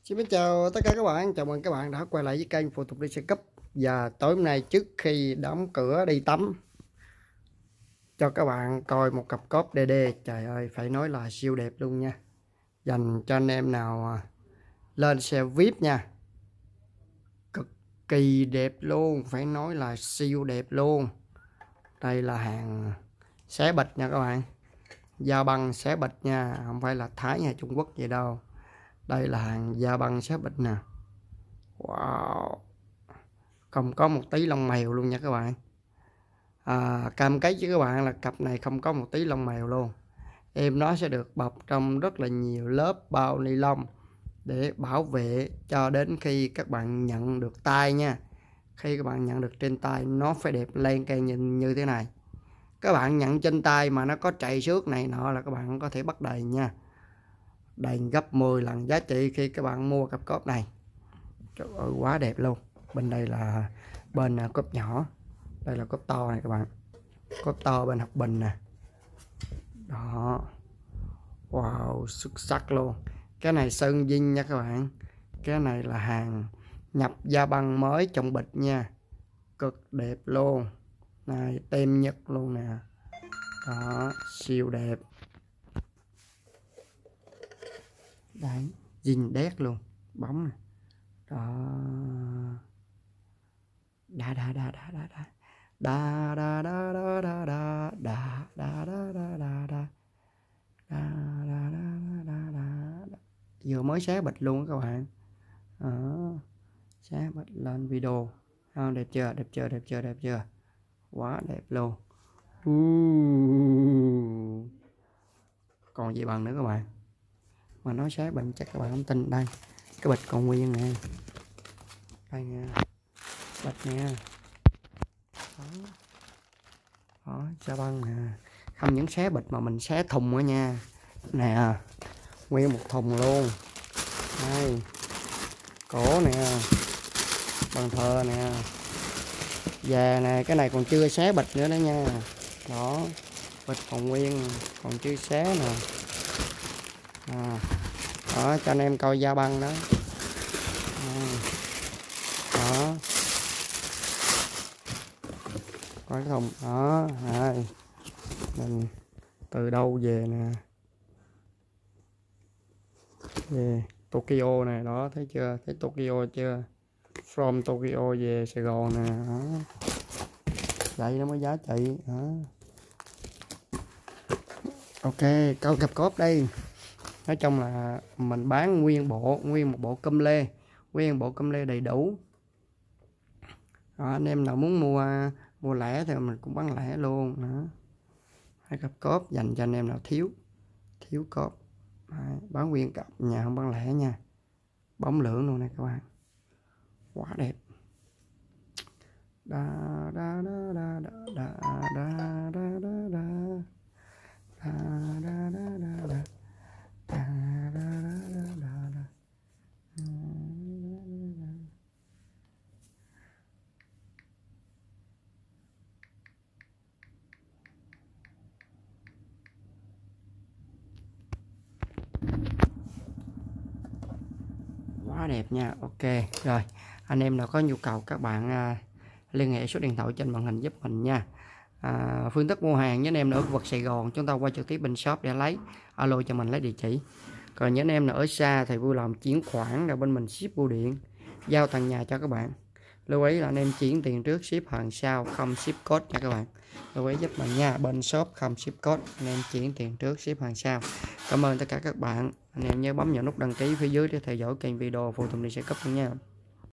Xin chào tất cả các bạn, chào mừng các bạn đã quay lại với kênh Phụ Tục Đi Xe Cấp. Và tối hôm nay trước khi đóng cửa đi tắm, cho các bạn coi một cặp cốp DD. Trời ơi, phải nói là siêu đẹp luôn nha. Dành cho anh em nào lên xe VIP nha. Cực kỳ đẹp luôn, phải nói là siêu đẹp luôn. Đây là hàng xé bịch nha các bạn. Da băng xé bịch nha, không phải là Thái hay Trung Quốc gì đâu. Đây là hàng da băng xé bịch nè. Wow, không có một tí lông mèo luôn nha các bạn. Cam kết với các bạn là cặp này không có một tí lông mèo luôn. Em nó sẽ được bọc trong rất là nhiều lớp bao ni lông để bảo vệ cho đến khi các bạn nhận được tay nha. Khi các bạn nhận được trên tay nó phải đẹp lên keng như thế này. Các bạn nhận trên tay mà nó có chạy xước này nọ là các bạn có thể bắt đền nha. Đền gấp 10 lần giá trị khi các bạn mua cặp cốp này. Trời ơi, quá đẹp luôn. Bên đây là bên cốp nhỏ, đây là cốp to này các bạn. Cốp to bên học bình nè. Đó. Wow, xuất sắc luôn. Cái này sơn zin nha các bạn. Cái này là hàng nhập da băng mới trong bịch nha. Cực đẹp luôn. Này, tem nhất luôn nè. Đó, siêu đẹp. Đấy, zin đét luôn. Bóng nè. Đó. Đá đá đá đá đá đá đá đá đá đá đá đá đá đá đá đá đá đá đá. Vừa mới xé bịch luôn các bạn. Đó. Xé bịch lên video. Đẹp chưa, đẹp chưa, đẹp chưa, đẹp chưa. Quá đẹp luôn. Còn gì bằng nữa các bạn. Mà nói xé bịch chắc các bạn không tin. Đây, cái bịch còn nguyên nè. Đây nha, bịch nha. Đó, da băng nè. Không những xé bịch mà mình xé thùng nữa nha. Nè, nguyên một thùng luôn. Đây, cổ nè, bàn thờ nè, và nè, cái này còn chưa xé bịch nữa đó nha. Đó, bịch còn nguyên, còn chưa xé nè. Đó, cho anh em coi da băng đó. Đó, coi cái thùng đó. Đây, mình từ đâu về nè, về Tokyo nè. Đó, thấy chưa, thấy Tokyo chưa, from Tokyo về Sài Gòn nè. Đó, vậy nó mới giá trị. Đó. Ok, câu cặp cốp đây. Nói chung là mình bán nguyên một bộ cum lê, nguyên bộ cum lê đầy đủ. Đó, anh em nào muốn mua lẻ thì mình cũng bán lẻ luôn. Đó, hai cặp cốp dành cho anh em nào thiếu cốp. Đấy, bán nguyên cặp nhà, không bán lẻ nha. Bóng lưỡng luôn nè các bạn, quá đẹp. Da da da da da da da da da da da da da. Quá đẹp nha. Ok rồi, anh em nào có nhu cầu các bạn liên hệ số điện thoại trên màn hình giúp mình nha. Phương thức mua hàng với anh em ở khu vực Sài Gòn chúng ta qua trực tiếp bên shop để lấy, alo cho mình lấy địa chỉ. Còn những anh em nào ở xa thì vui lòng chuyển khoản rồi bên mình ship bưu điện giao tận nhà cho các bạn. Lưu ý là anh em chuyển tiền trước ship hàng sau, không ship code nha các bạn. Lưu ý giúp mình nha, bên shop không ship code, anh em chuyển tiền trước ship hàng sau. Cảm ơn tất cả các bạn. Anh em nhớ bấm vào nút đăng ký phía dưới để theo dõi kênh video Phụ Tùng Đi Xe Cấp nha.